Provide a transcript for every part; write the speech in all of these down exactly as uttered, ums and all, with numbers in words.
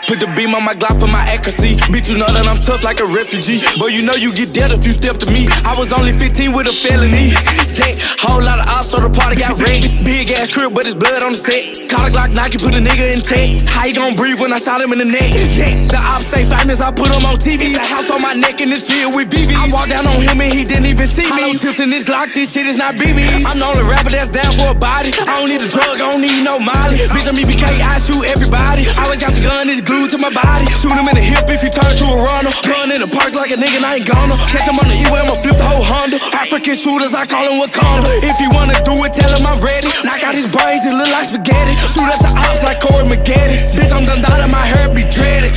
Put the beam on my Glock for my accuracy. Bitch, you know that I'm tough like a refugee. But you know you get dead if you step to me. I was only fifteen with a felony. Yeah, whole lot of ops, so the party got wrecked. Big ass crib, but it's blood on the set. Caught a Glock Nike, put a nigga in tech. How you gon' breathe when I shot him in the neck? Yeah, the ops stay famous, I put him on T V. It's a house on my neck in this field with V V. I walked down on him and he didn't even see me. Hollow tips in this Glock, this shit is not B B. I'm the only rapper that's down for a body. I don't need a drug, I don't need no molly. Bitch, I'm E B K, I shoot everybody. Always got the gun, it's glued to my body. Shoot him in the hip if you turn to a runner. Gun in the parks like a nigga, and I ain't gonna catch him on the E-way, I'ma flip the whole Honda. African shooters, I call him Wakanda. If he wanna do it, tell him I'm ready. Knock out his brains, it look like spaghetti. Shoot at the ops like Corey McGetty. Bitch, I'm done dotted, my hair be dreaded.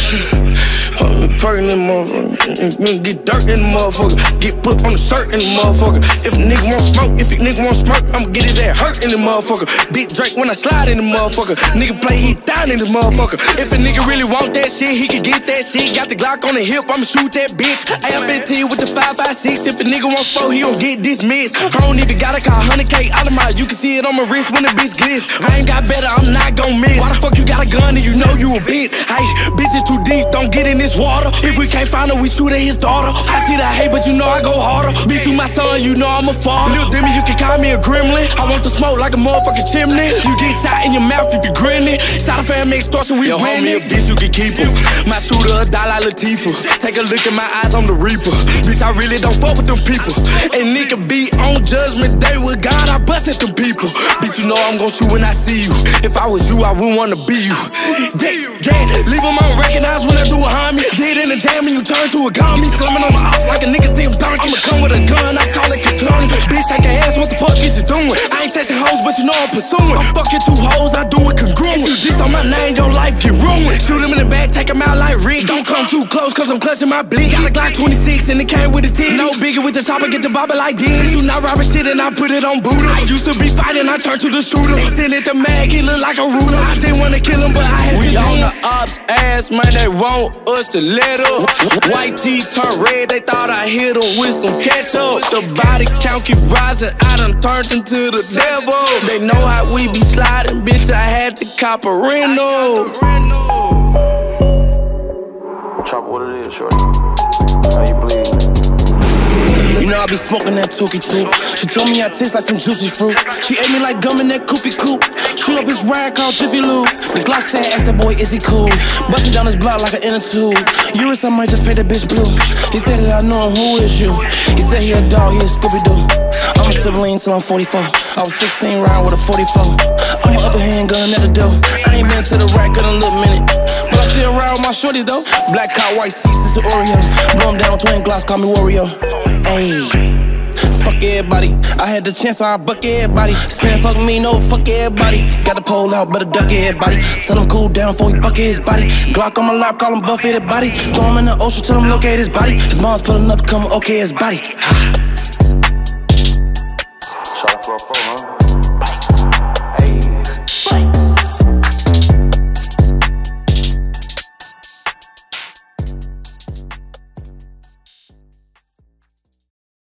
Perkin' in the motherfucker, get dirt in the motherfucker, get put on the shirt in the motherfucker. If a nigga want smoke, if a nigga want smoke, I'ma get his ass hurt in the motherfucker. Big Drake when I slide in the motherfucker, nigga play he down in the motherfucker. If a nigga really want that shit, he can get that shit. Got the Glock on the hip, I'ma shoot that bitch. A R fifteen with the five five six, if a nigga want smoke, he gon' get dismissed. I don't even gotta call one hundred K out of my, you can see it on my wrist when the bitch glitz. I ain't got better, I'm not gon' miss. Why the fuck you got a gun and you know you a bitch? Hey, bitch is too deep, don't get in this water. If we can't find her, we shoot at his daughter. I see the hate, but you know I go harder. Bitch, you my son, you know I'm a father. Lil' Demi, you can call me a gremlin. I want the smoke like a motherfucking chimney. You get shot in your mouth if you grinning. Shot a fan, make extortion, we win it. Bitch, you can keep him. My shooter a die like Latifah. Take a look at my eyes, I'm the reaper. Bitch, I really don't fuck with them people. And nigga be on judgment day with God, I bust at them people. Bitch, you know I'm gon' shoot when I see you. If I was you, I wouldn't wanna be you. Yeah, yeah, leave them unrecognized when I do a homie. Get in the jam and you turn to a gummy. Slamming on my ops like a nigga think I'm donkey. I'ma come with a gun, I call it Katana. Bitch, take your ass, what the fuck is you doing? I ain't chasing hoes, but you know I'm pursuing. I'm fucking two hoes, I do it congruent. If you diss on my name, your life get ruined. Shoot him in the back, take him out like Rick. Don't come too close, cause I'm clutching my blick. Got a Glock twenty-six and it came with a titty. No biggie with the chopper, get the bobber like this. You not robbing shit and I put it on Buddha. I used to be fighting, I turned to the shooter. They send it to mag, he look like a ruler. I didn't wanna kill him, but I had we to. We on the ops ass, man, they want us to let up. White teeth turn red, they thought I hit him with some ketchup. The body count keep rising, I done turned into the devil. They know how we be sliding, bitch, I had to cop a rental. Choppa, what it is, shorty? How you bleed? You know I be smoking that Tookie too. She told me I taste like some juicy fruit. She ate me like gum in that Koopy Coop. Shoot up his ride called Jiffy Lube. The Glock said, ask that boy, is he cool? Bustin' down his block like an inner tube. Eurus, I might just pay the bitch blue. He said that I know him, who is you? He said he a dog, he a Scooby-Doo. I'm a sibling till I'm forty-four. I was sixteen riding with a forty-four. I'm an upper hand gun at the door. I ain't been to the rack in a little minute, but I still ride with my shorties though. Black cow, white seats, it's an Oreo. Blow him down, twin Glocks, call me Wario. Ayy, fuck everybody. I had the chance, I buck everybody. Saying fuck me, no, fuck everybody. Got the pole out, better duck everybody. Tell him cool down before he bucket his body. Glock on my lap, call him buffeted body. Throw him in the ocean, tell him locate his body. His mom's pulling up to come okay his body.